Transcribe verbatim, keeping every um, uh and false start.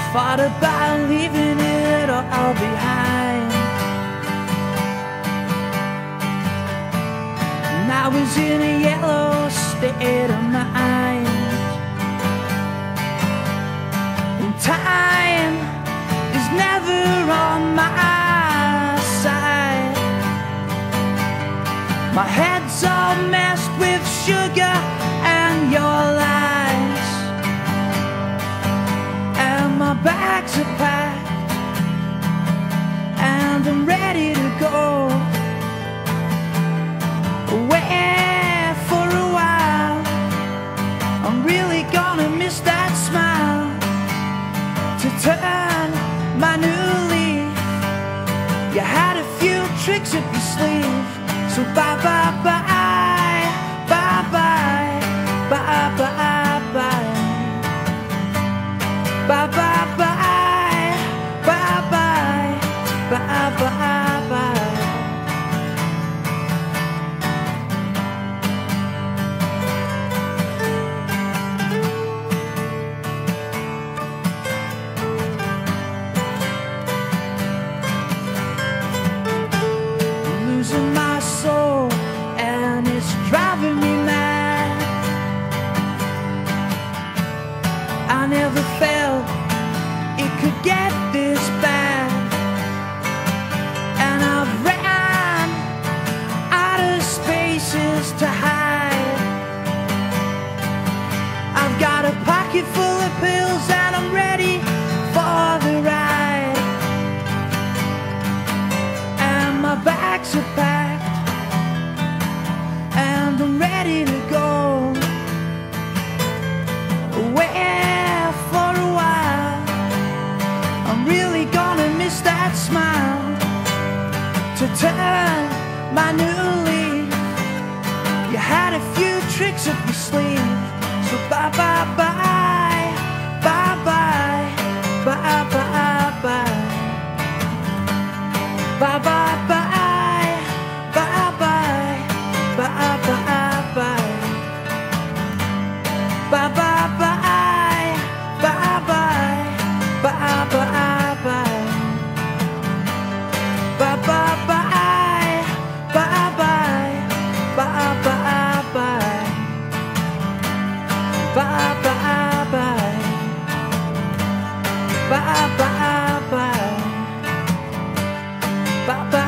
thought about leaving it all behind. And I was in a yellow state of mind. And time is never on my side. My head's all messed with sugar and your lies, and my bags are packed and I'm ready to go away for a while. I'm really gonna miss that smile to turn my new leaf. You had a few tricks up your sleeve, so bye bye bye, bye bye, bye bye bye, bye bye bye, bye bye, bye bye bye. Losing my soul and it's driving me mad. I never felt it could get this bad, and I've ran out of spaces to hide. I've got a pocket full of pills and I'm ready for the ride, and my bags are packed and I'm ready to go away for a while. I'm really gonna miss that smile to turn my new leaf. You had a few tricks up your sleeve, so bye bye bye, bye bye, bye bye bye, bye bye bye, bye bye, bye bye bye, bye bye bye, bye bye, bye bye bye, bye bye bye, bye bye, bye bye bye, bye bye bye, bye bye bye, bye bye.